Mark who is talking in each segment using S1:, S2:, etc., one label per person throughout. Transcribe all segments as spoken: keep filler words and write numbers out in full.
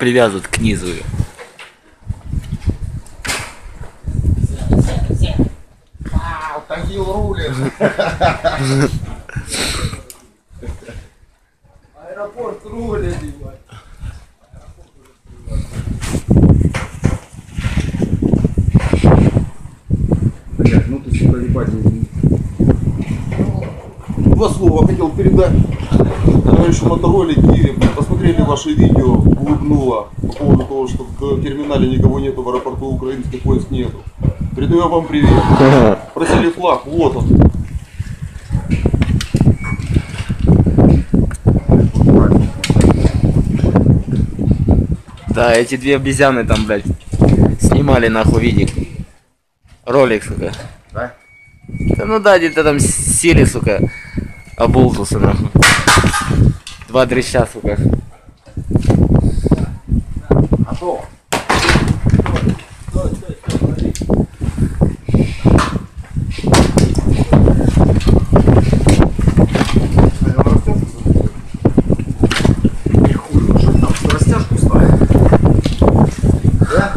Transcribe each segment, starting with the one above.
S1: привязывают к низу.
S2: Тагил рулит. Аэропорт рулит. Блять, ну ты сюда ебать. Два слова хотел передать товарищу моторолике. Посмотрели ваши видео, улыбнуло по поводу того, что в терминале никого нету, в аэропорту украинских войск нету. Передаю вам привет. Просили флаг, вот он.
S1: Да, эти две обезьяны там, блядь, снимали нахуй видик. Ролик, сука.
S2: Да?
S1: Да ну да, где-то там сели, сука, оболтусы, нахуй. Два дрища, сука.
S2: А то. Растяжку ставит. Да?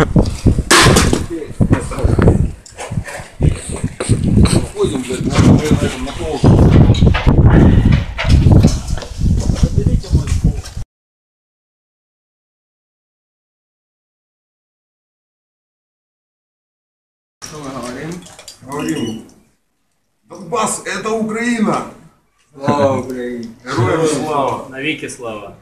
S2: Ходим, блядь, на этом, на полку. Заберите мой пол. Что мы говорим? Говорим. Донбасс — это Украина! Слава Украине! Героям слава!
S3: Навеки слава!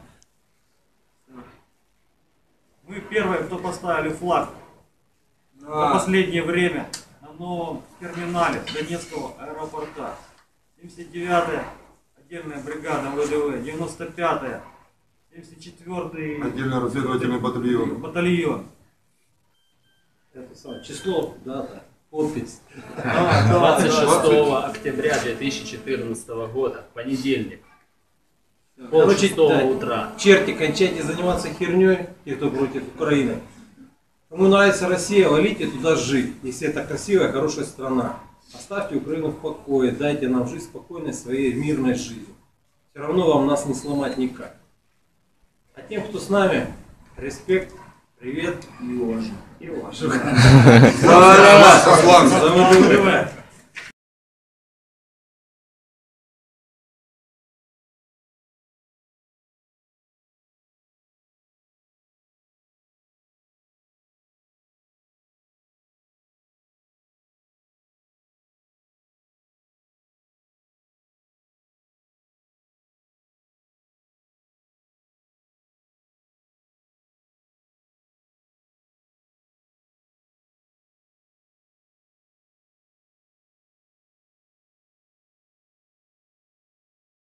S3: Мы первые, кто поставили флаг за последнее время на новом терминале Донецкого аэропорта. семьдесят девятая отдельная бригада ВДВ, девяносто пятая, семьдесят четвёртый
S2: Отдельный разведывательный батальон.
S3: батальон.
S4: Это самое, число, дата, подпись.
S3: двадцать
S4: шестого октября две тысячи четырнадцатого года, понедельник. Пол
S5: Короче,
S4: шестого
S5: да,
S4: утра.
S5: Черти, кончайте заниматься херней, те, кто против Украины. Кому нравится Россия, валите туда жить, если это красивая, хорошая страна. Оставьте Украину в покое, дайте нам жить спокойной своей мирной жизнью. Все равно вам нас не сломать никак. А тем, кто с нами, респект, привет и уважение. И уважение.
S2: Согласен.
S5: За ВДВ.